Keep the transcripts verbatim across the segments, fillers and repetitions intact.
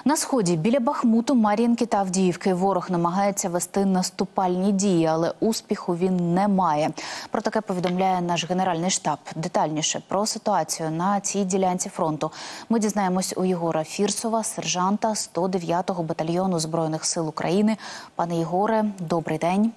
На сході, біля Бахмуту, Мар'їнки та Авдіївки ворог намагається вести наступальні дії, але успіху він не має. Про таке повідомляє наш Генеральний штаб. Детальніше про ситуацію на цій ділянці фронту ми дізнаємось у Єгора Фірсова, сержанта сто дев'ятого батальйону Збройних сил України. Пане Єгоре, добрий день.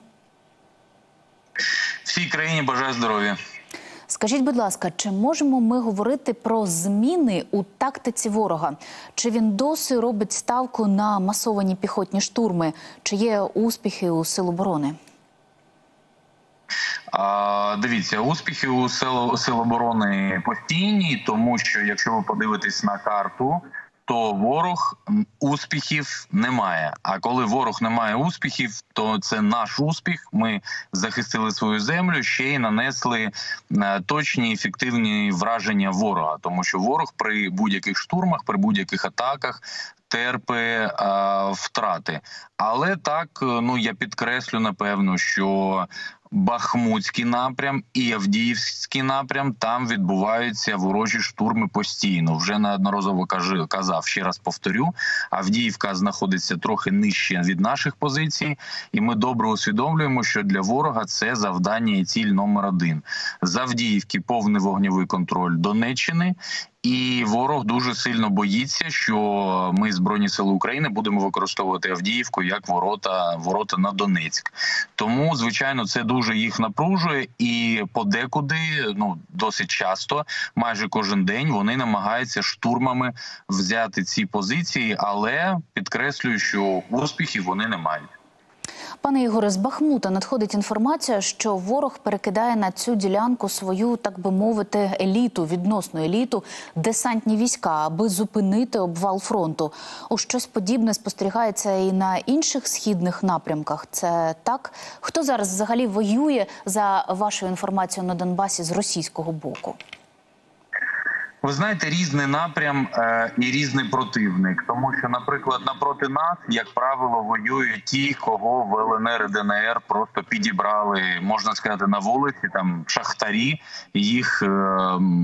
Всій країні бажаю здоров'я. Скажіть, будь ласка, чи можемо ми говорити про зміни у тактиці ворога? Чи він досі робить ставку на масовані піхотні штурми? Чи є успіхи у Сил оборони? А, дивіться, успіхи у Сил, Сил оборони постійні, тому що, якщо ви подивитесь на карту, то ворог успіхів не має. А коли ворог не має успіхів, то це наш успіх. Ми захистили свою землю, ще й нанесли точні, ефективні враження ворога. Тому що ворог при будь-яких штурмах, при будь-яких атаках терпить а, втрати. Але так, ну я підкреслю, напевно, що Бахмутський напрям і Авдіївський напрям, там відбуваються ворожі штурми постійно. Вже неодноразово казав, ще раз повторю, Авдіївка знаходиться трохи нижче від наших позицій, і ми добре усвідомлюємо, що для ворога це завдання і ціль номер один. З Авдіївки повний вогневий контроль Донеччини, і ворог дуже сильно боїться, що ми, Збройні Сили України, будемо використовувати Авдіївку як ворота, ворота на Донецьк. Тому, звичайно, це дуже їх напружує, і подекуди, ну, досить часто, майже кожен день вони намагаються штурмами взяти ці позиції, але підкреслюю, що успіхів вони не мають. Пане Ігоре, з Бахмута надходить інформація, що ворог перекидає на цю ділянку свою, так би мовити, еліту, відносну еліту, десантні війська, аби зупинити обвал фронту. У щось подібне спостерігається і на інших східних напрямках. Це так? Хто зараз взагалі воює, за вашою інформацією, на Донбасі з російського боку? Ви знаєте, різний напрям е, і різний противник. Тому що, наприклад, напроти нас, як правило, воюють ті, кого в Л Н Р і Д Н Р просто підібрали, можна сказати, на вулиці, там шахтарі, їх е,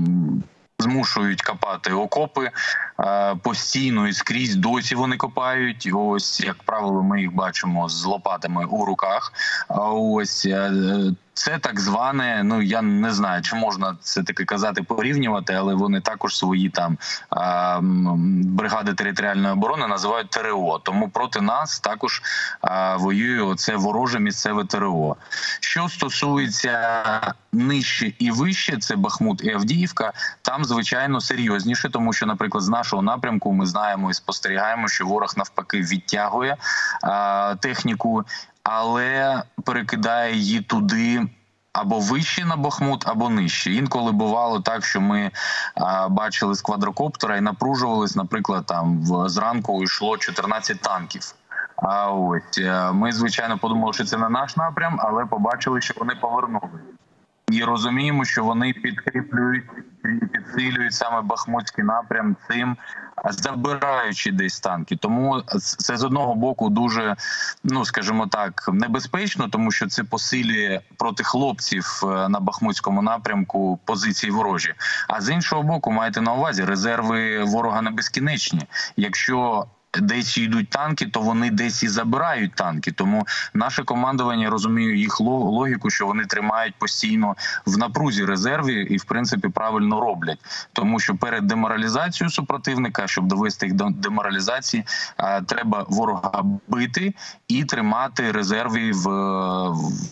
змушують копати окопи е, постійно і скрізь досі вони копають. Ось, як правило, ми їх бачимо з лопатами у руках. А ось е, це так зване, ну я не знаю, чи можна це таки казати, порівнювати, але вони також свої там а, бригади територіальної оборони називають Т Р О. Тому проти нас також а, воює оце вороже місцеве Т Р О. Що стосується нижче і вище, це Бахмут і Авдіївка, там, звичайно, серйозніше, тому що, наприклад, з нашого напрямку ми знаємо і спостерігаємо, що ворог навпаки відтягує а, техніку, але перекидає її туди або вище на Бахмут, або нижче. Інколи бувало так, що ми а, бачили з квадрокоптера і напружувались, наприклад, там в, зранку йшло чотирнадцять танків. А ось ми, звичайно, подумали, що це не наш напрям, але побачили, що вони повернули. І розуміємо, що вони підкріплюють, підсилюють саме Бахмутський напрям цим, забираючи десь танки. Тому це з одного боку дуже, ну скажімо так, небезпечно, тому що це посилює проти хлопців на Бахмутському напрямку позиції ворожі. А з іншого боку, маєте на увазі, резерви ворога не безкінечні. Якщо десь йдуть танки, то вони десь і забирають танки. Тому наше командування розуміє їх логіку, що вони тримають постійно в напрузі резерви і, в принципі, правильно роблять. Тому що перед деморалізацією супротивника, щоб довести їх до деморалізації, треба ворога бити і тримати резерви в, в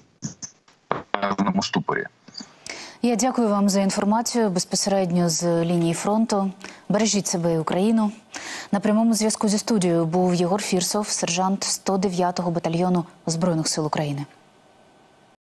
певному ступорі. Я дякую вам за інформацію безпосередньо з лінії фронту. Бережіть себе і Україну. На прямому зв'язку зі студією був Єгор Фірсов, сержант сто дев'ятого батальйону Збройних сил України.